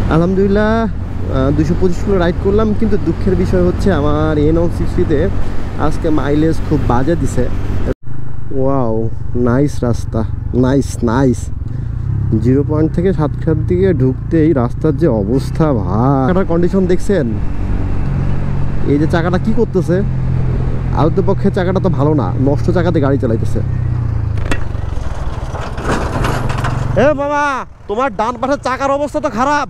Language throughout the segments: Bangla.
আলহামদুলিল্লাহ 225 কিলো রাইড করলাম, কিন্তু দুঃখের বিষয় হচ্ছে আমার N160-তে আজকে মাইলেজ খুব বাজে দিছে। ওয়াও, নাইস রাস্তা, নাইস নাইস। 0 পয়েন্ট থেকে সাতক্ষীরার দিকে ঢুকতেই রাস্তার যে অবস্থা ভাই, কন্ডিশন দেখছেন? এই যে চাকাটা কি করতেছে, আদতে পক্ষে চাকাটা তো ভালো না, নষ্ট চাকাতে গাড়ি চালাইতেছে। এ বাবা, তোমার ডান পাশের চাকার অবস্থা তো খারাপ।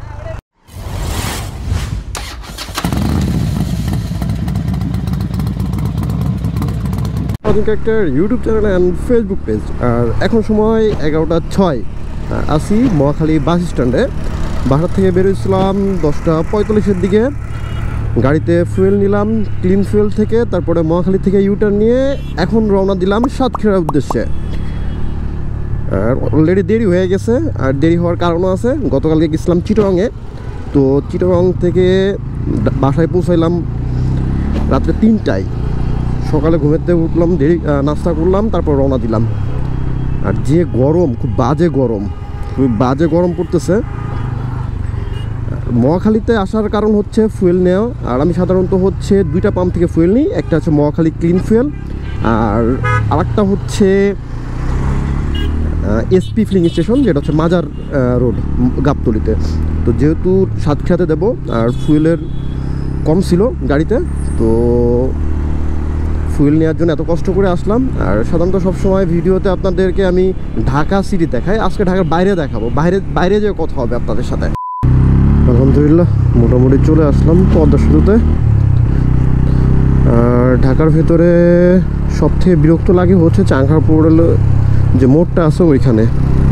একটা YouTube channel and Facebook page. আর এখন সময় 11টা 6। আসি মহাখালী বাস স্ট্যান্ডে। বাসার থেকে বেরোছিলাম 10টা 45-এর দিকে। গাড়িতে ফুয়েল নিলাম ক্লিন ফুয়েল থেকে, তারপরে মহাখালী থেকে ইউটার্ন নিয়ে এখন রওনা দিলাম সাতক্ষীরার উদ্দেশ্যে। আর অলরেডি দেরি হয়ে গেছে, আর দেরি হওয়ার কারণও আছে। গতকালকে গেছিলাম চিটাগংয়ে, তো চিটাগং থেকে বাসায় পৌঁছাইলাম রাত্রে 3টায়। সকালে ঘুমেতে উঠলাম, দেরি নাস্তা করলাম, তারপর রওনা দিলাম। আর যে গরম, খুব বাজে গরম পড়তেছে। মহাখালীতে আসার কারণ হচ্ছে ফুয়েল নেওয়া। আর আমি সাধারণত হচ্ছে 2টা পাম্প থেকে ফুয়েল নিই, একটা হচ্ছে মহাখালী ক্লিন ফুয়েল, আর আরেকটা হচ্ছে এসপি ফিলিং স্টেশন, যেটা হচ্ছে মাজার রোড গাবতলিতে। তো যেহেতু সাতক্ষীরাতে দেবো আর ফুয়েলের কম ছিল গাড়িতে, তো ফুয়েল নেওয়ার জন্য এত কষ্ট করে আসলাম। আর সাধারণত সবসময় ভিডিওতে আপনাদেরকে আমি ঢাকা সিটি দেখাই, আজকে ঢাকার বাইরে দেখাবো, বাইরে যে কথা হবে আপনাদের সাথে। আলহামদুলিল্লাহ মোটামুটি চলে আসলাম পদ্মা সেতুতে। আর ঢাকার ভেতরে সবথেকে বিরক্ত লাগে হচ্ছে চাংখারপুরের যে মোড়টা আছে ওইখানে।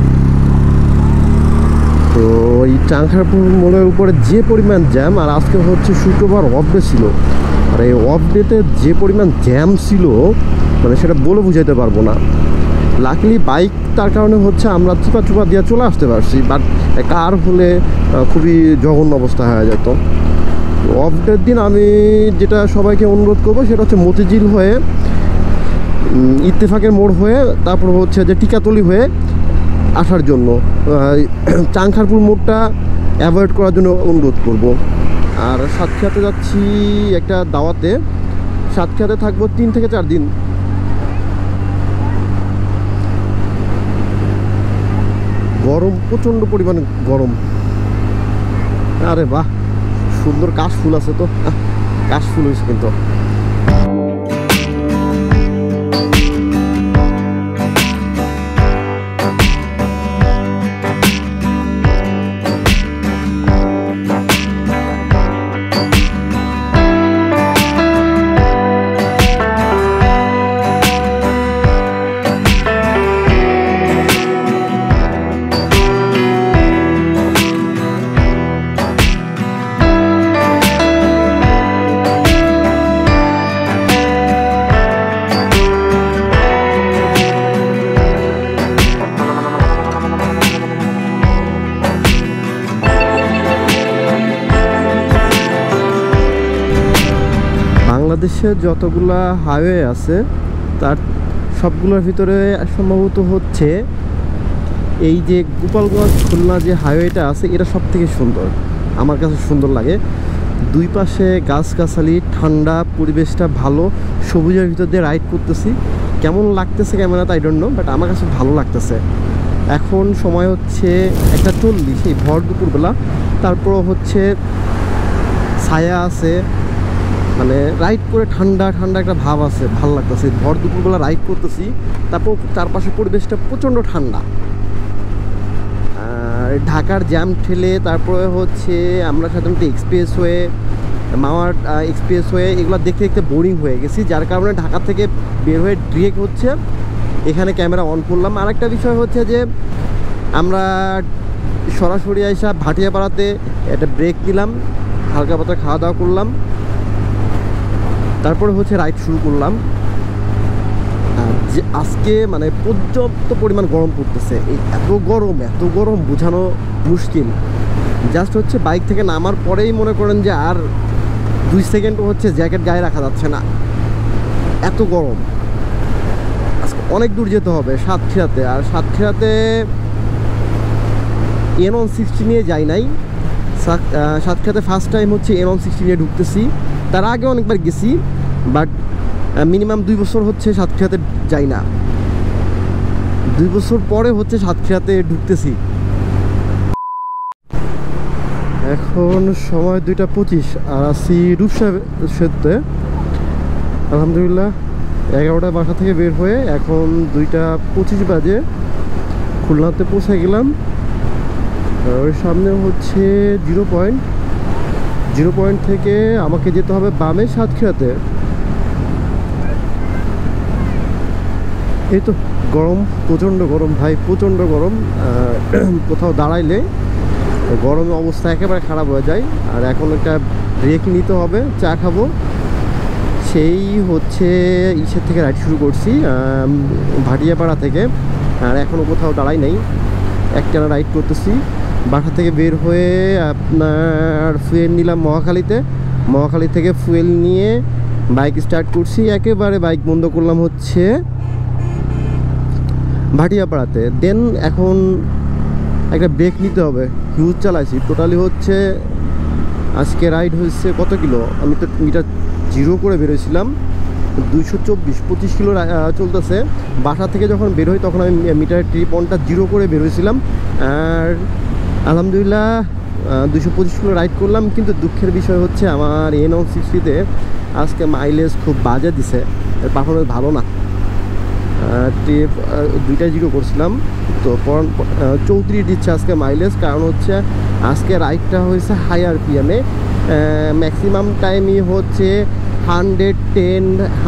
তো এই চাংখারপুর মোড়ের উপরে যে পরিমাণ জ্যাম, আর আজকে হচ্ছে শুক্রবার অফ ডে ছিল। আর এই অফ ডেতে যে পরিমাণ জ্যাম ছিল, মানে সেটা বলে বুঝাইতে পারবো না। লাকিলি বাইক, তার কারণে হচ্ছে আমরা চুপা দিয়ে চলে আসতে পারছি, বাট কার হলে খুবই জঘন্য অবস্থা হয়ে যেত। অফ ডের দিন আমি যেটা সবাইকে অনুরোধ করবো সেটা হচ্ছে মতিঝিল হয়ে, ইত্তেফাকের মোড় হয়ে, তারপর হচ্ছে যে টিকাতলি হয়ে আসার জন্য। চাংখারপুর মোড়টা অ্যাভয়েড করার জন্য অনুরোধ করব। আর সাতক্ষীরাতে যাচ্ছি একটা দাওয়াতে, সাতক্ষীরাতে থাকবো 3 থেকে 4 দিন। গরম, প্রচণ্ড পরিমাণে গরম। আরে বাহ, সুন্দর কাশফুল আছে তো, কাশফুল হয়েছে কিন্তু। বাংলাদেশে যতগুলা হাইওয়ে আছে তার সবগুলোর ভিতরে সম্ভবত হচ্ছে এই যে গোপালগঞ্জ খুলনা যে হাইওয়েটা আছে, এটা সব থেকে সুন্দর, আমার কাছে সুন্দর লাগে। দুই পাশে গাছগাছালি, ঠান্ডা পরিবেশটা ভালো, সবুজের ভিতর দিয়ে রাইড করতেছি। কেমন লাগতেছে ক্যামেরাতে আই ডোন্ট নো, বাট আমার কাছে ভালো লাগতেছে। এখন সময় হচ্ছে 1:40, এই ভর দুপুরবেলা। তারপর হচ্ছে ছায়া আছে, মানে রাইড করে ঠান্ডা একটা ভাব আছে, ভালো লাগতেছে। ভর দুপুরবেলা রাইড করতেছি, তারপর চারপাশে পরিবেশটা প্রচণ্ড ঠান্ডা। আর ঢাকার জ্যাম ঠেলে তারপরে হচ্ছে আমরা সাধারণত এক্সপ্রেসওয়ে, মাওয়ার এক্সপ্রেসওয়ে, এগুলো দেখতে দেখতে বোরিং হয়ে গেছি, যার কারণে ঢাকা থেকে বের হয়ে ডিরেক্ট হচ্ছে এখানে ক্যামেরা অন করলাম। আরেকটা বিষয় হচ্ছে যে আমরা সরাসরি আইসা ভাটিয়াপাড়াতে একটা ব্রেক নিলাম, হালকা পাতলা খাওয়া দাওয়া করলাম, তারপরে হচ্ছে রাইড শুরু করলাম। যে আজকে মানে পর্যাপ্ত পরিমাণ গরম পড়তেছে, এই এত গরম বোঝানো মুশকিল। জাস্ট হচ্ছে বাইক থেকে নামার পরেই মনে করেন যে আর 2 সেকেন্ড হচ্ছে জ্যাকেট গায়ে রাখা যাচ্ছে না, এত গরম। আজকে অনেক দূর যেতে হবে সাতক্ষীরাতে। আর সাতক্ষীরাতে N160 নিয়ে যাই নাই, সাতক্ষীরাতে ফার্স্ট টাইম হচ্ছে N160 নিয়ে ঢুকতেছি। তার আগে অনেকবার গেছি, বাট মিনিমাম 2 বছর হচ্ছে সাতক্ষীরাতে যাই না। 2 বছর পরে হচ্ছে সাতক্ষীরাতে ঢুকতেছি। এখন সময় 2টা 25 আর আছি রূপসা সেতুতে। আলহামদুলিল্লাহ 11টায় বাসা থেকে বের হয়ে এখন 2টা 25 বাজে খুলনাতে পৌঁছে গেলাম। ওর সামনে হচ্ছে জিরো পয়েন্ট থেকে আমাকে যেতে হবে বামে সাতক্ষীরাতে। এই তো গরম, প্রচণ্ড গরম ভাই, প্রচণ্ড গরম। কোথাও দাঁড়াইলে গরমে অবস্থা একেবারে খারাপ হয়ে যায়। আর এখন একটা ব্রেক নিতে হবে, চা খাবো। সেই হচ্ছে ইসের থেকে রাইড শুরু করছি, ভাটিয়াপাড়া থেকে। আর এখনও কোথাও দাঁড়াই নাই, একটানা রাইড করতেছি। বাসা থেকে বের হয়ে আপনার ফুয়েল নিলাম মহাখালী থেকে ফুয়েল নিয়ে বাইক স্টার্ট করছি। একেবারে বাইক বন্ধ করলাম হচ্ছে ভাটিয়াপাড়াতে। দেন এখন একটা ব্রেক নিতে হবে। হিউজ চালাইছি, টোটালি হচ্ছে আজকে রাইড হয়েছে কত কিলো, আমি তো মিটার জিরো করে বেরোয়েছিলাম। 224-25 কিলো চলতেছে। বাসা থেকে যখন বের হই তখন আমি মিটার ট্রিপ অনটা জিরো করে বেরোয়েছিলাম। আর আলহামদুলিল্লাহ 225 কিলো রাইড করলাম। কিন্তু দুঃখের বিষয় হচ্ছে আমার N160-তে আজকে মাইলেজ খুব বাজে দিছে, পারফরমেন্স ভালো না। ট্রিপ 2টা 0 করছিলাম, তো 34 দিচ্ছে আজকে মাইলেজ। কারণ হচ্ছে আজকে রাইডটা হয়েছে হাই আরপিএমে। ম্যাক্সিমাম টাইমই হচ্ছে 110,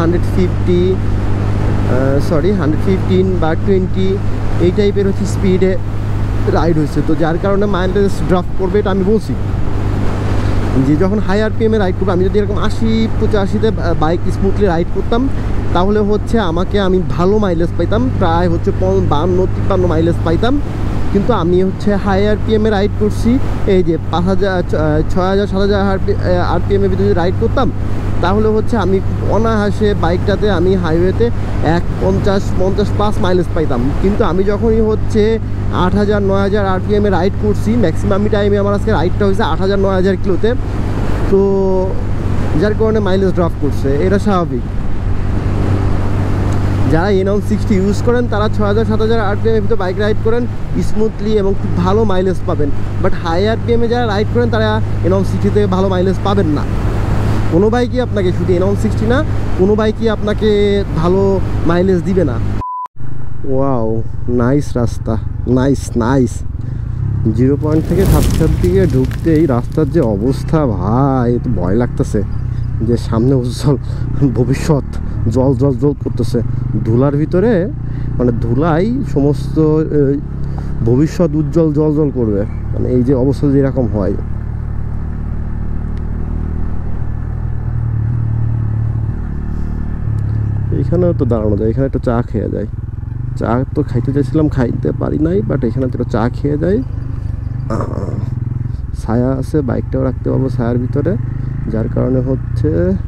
115 বা 20 এই টাইপের হচ্ছে স্পিডে রাইড হয়েছে। তো যার কারণে মাইলেজ ড্রপ করবে, এটা আমি বলছি যে যখন হাই আরপিএমে রাইড করবো, আমি যদি এরকম 80-85-তে বাইক স্মুথলি রাইড করতাম তাহলে হচ্ছে আমি ভালো মাইলেজ পাইতাম, প্রায় হচ্ছে 52-53 মাইলেজ পাইতাম। কিন্তু আমি হচ্ছে হাই আরপিএমে রাইড করছি, এই যে 5000, 6000, 7000 আরপিএমের ভিতরে যদি রাইড করতাম তাহলে হচ্ছে আমি অনায়াসে বাইকটাতে আমি হাইওয়েতে 50-50+ মাইলেজ পাইতাম। কিন্তু আমি যখনই হচ্ছে 8000-9000 আরপিএমে রাইড করছি, ম্যাক্সিমাম টাইমে আমার আজকে রাইডটা হয়েছে 8000-9000 কিলোতে, তো যার কারণে মাইলেজ ড্রপ করছে। এটা স্বাভাবিক। যারা N160 ইউজ করেন তারা 6000-7000 আরপিএমের ভিতরে বাইক রাইড করেন স্মুথলি এবং খুব ভালো মাইলেজ পাবেন। বাট হাই আরপিএমে যারা রাইড করেন তারা N160-তে ভালো মাইলেজ পাবেন না। কোনো বাইকই আপনাকে, শুধু N160 না, কোনো বাইকই আপনাকে ভালো মাইলেজ দিবে না। ওয়াও, নাইস রাস্তা, নাইস। 0 পয়েন্ট থেকে সাতক্ষীরার দিকে ঢুকতেই রাস্তার যে অবস্থা ভাই, তো ভয় লাগতেছে যে সামনে উজ্জ্বল ভবিষ্যৎ জল করতেছে ধুলার ভিতরে। মানে ধুলাই সমস্ত ভবিষ্যৎ উজ্জ্বল জল করবে, মানে এই যে অবস্থা যেরকম হয়। এইখানেও তো দাঁড়ানো যায়, এখানে একটু চা খেয়ে যায়। চা তো খাইতে চাইছিলাম, খাইতে পারি নাই, বাট এখানে তো চা খেয়ে যায়। ছায়া আছে, বাইকটাও রাখতে পারবো ছায়ার ভিতরে, যার কারণে হচ্ছে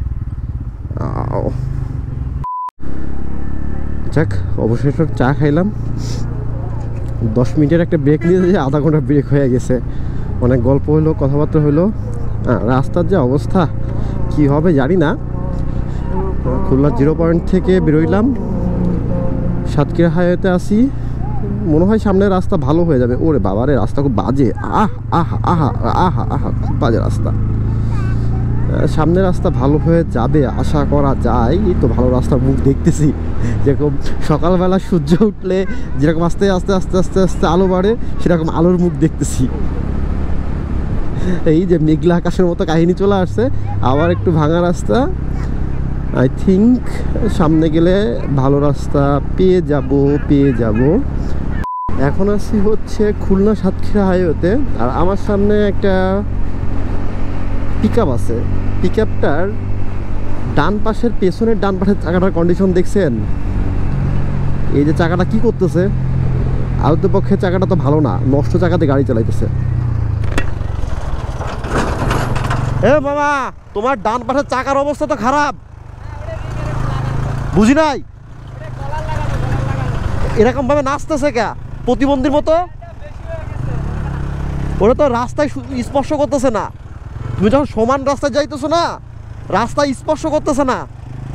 যাক অবশেষে চা খাইলাম। 10 মিনিটের একটা ব্রেক নিয়ে যে আধা ঘন্টা ব্রেক হয়ে গেছে। অনেক গল্প হলো, কথাবার্তা হলো। রাস্তার যে অবস্থা কি হবে জানি না। খুলনা 0 পয়েন্ট থেকে বেরোইলাম, সাতক্ষীরা হাইওয়েতে আসি। মনে হয় সামনের রাস্তা ভালো হয়ে যাবে। ওরে বাবারে, রাস্তা খুব বাজে, আহা খুব বাজে রাস্তা। সামনের রাস্তা ভালো হয়ে যাবে আশা করা যায়। এই তো ভালো রাস্তার মুখ দেখতেছি, যেরকম সকালবেলা সূর্য উঠলে যেরকম আস্তে আস্তে আলো বাড়ে, সেরকম আলোর মুখ দেখতেছি। এই যে মেঘলা আকাশের মতো কাহিনী চলে আসছে। আবার একটু ভাঙা রাস্তা, আই থিঙ্ক সামনে গেলে ভালো রাস্তা পেয়ে যাব। এখন আসছি হচ্ছে খুলনা সাতক্ষীরা হাইওয়েতে। আর আমার সামনে একটা পিকআপ আছে। পিকআপটার পেছনের ডান পাশের চাকাটার কন্ডিশন দেখছেন? এই যে চাকাটা কি করতেছে, আদতে পক্ষে চাকাটা তো ভালো না, নষ্ট চাকাতে গাড়ি চালাইতেছে। এ বাবা, তোমার ডান পাশের চাকার অবস্থা তো খারাপ, বুঝি নাই? এরকম ভাবে নাচতেছে কে, প্রতিবন্ধীর মতো? ওরা তো রাস্তায় স্পর্শ করতেছে না। তুমি যখন সমান রাস্তায় যাইতেছো না, রাস্তায় স্পর্শ করতেছে না।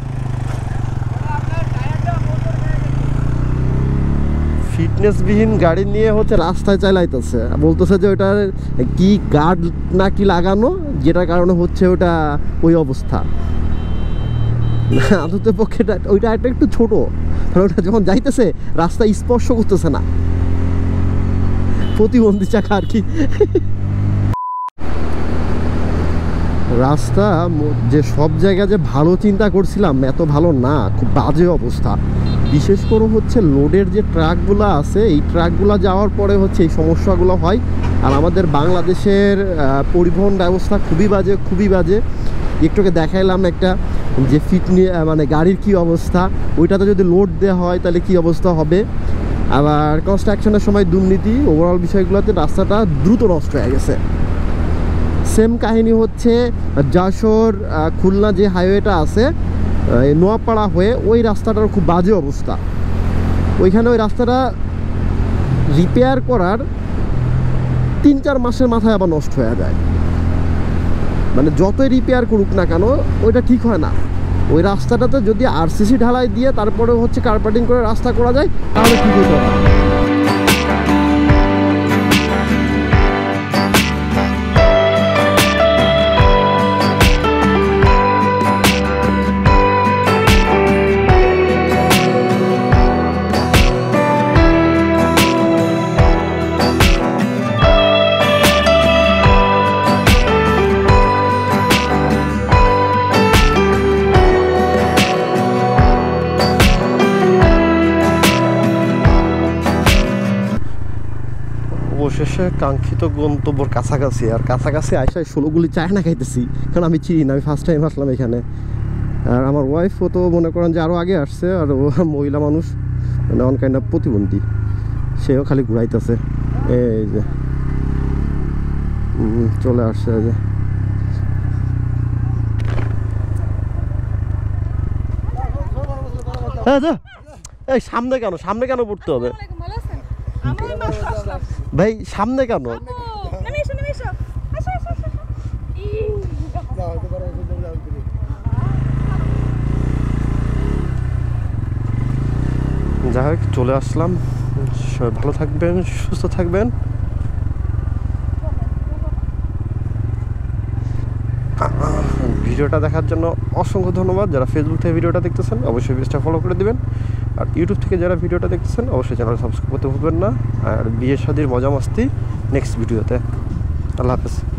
ফিটনেসবিহীন গাড়ি নিয়ে হচ্ছে রাস্তায় চালাইতেছে, বলতেছে যে ওটার কি গার্ড না কি লাগানো, যেটার কারণে হচ্ছে ওটা ওই অবস্থা। আদতের পক্ষে ওইটা একটা একটু ছোট, ওটা যখন যাইতেছে রাস্তায় স্পর্শ করতেছে না, প্রতিবন্ধী চাকা আর কি। রাস্তা যে সব জায়গায় যে ভালো চিন্তা করছিলাম এত ভালো না, খুব বাজে অবস্থা। বিশেষ করে হচ্ছে লোডের যে ট্রাকগুলো আছে, এই ট্রাকগুলো যাওয়ার পরে হচ্ছে এই সমস্যাগুলো হয়। আর আমাদের বাংলাদেশের পরিবহন ব্যবস্থা খুবই বাজে। একটুকে দেখাইলাম একটা যে মানে গাড়ির কি অবস্থা, ওইটাতে যদি লোড দেওয়া হয় তাহলে কি অবস্থা হবে। আবার কনস্ট্রাকশনের সময় দুর্নীতি, ওভারঅল বিষয়গুলোতে রাস্তাটা দ্রুত নষ্ট হয়ে গেছে। সেম কাহিনী হচ্ছে যশোর খুলনা যে হাইওয়েটা আছে নোয়াপাড়া হয়ে, ওই রাস্তাটার খুব বাজে অবস্থা। ওইখানে ওই রাস্তাটা রিপেয়ার করার 3-4 মাসের মাথায় আবার নষ্ট হয়ে যায়। মানে যতই রিপেয়ার করুক না কেন ওইটা ঠিক হয় না। ওই রাস্তাটাতে যদি আরসিসি ঢালাই দিয়ে তারপরে হচ্ছে কার্পেটিং করে রাস্তা করা যায় তাহলে ঠিক হতে হবে। অবশেষে কাঙ্ক্ষিত গন্তব্যর কাছাকাছি, আর কাছাকাছি আইসা 16 গুলি চায় না খাইতেছি, কারণ আমি চিনি না, আমি ফার্স্ট টাইম আসলাম এখানে। আর আমার ওয়াইফও তো মনে করেন যে আরও আগে আসছে, আর ও মহিলা মানুষ, মানে অন কাইন্ড অফ প্রতিবন্ধী, সেও খালি ঘুরাইতেছে। এই যে চলে আসছে। এই সামনে কেন পড়তে হবে ভাই? সামনে কেন? যাই হোক, চলে আসলাম। সবাই ভালো থাকবেন, সুস্থ থাকবেন। ভিডিওটা দেখার জন্য অসংখ্য ধন্যবাদ। যারা ফেসবুক থেকে ভিডিওটা দেখতেছেন অবশ্যই পেজটা ফলো করে দিবেন, আর ইউটিউব থেকে যারা ভিডিওটা দেখতেছেন অবশ্যই চ্যানেল সাবস্ক্রাইব করতে ভুলবেন না। আর বিয়ে শাদীর মজা মাস্তি নেক্সট ভিডিওতে। আল্লাহ হাফেজ।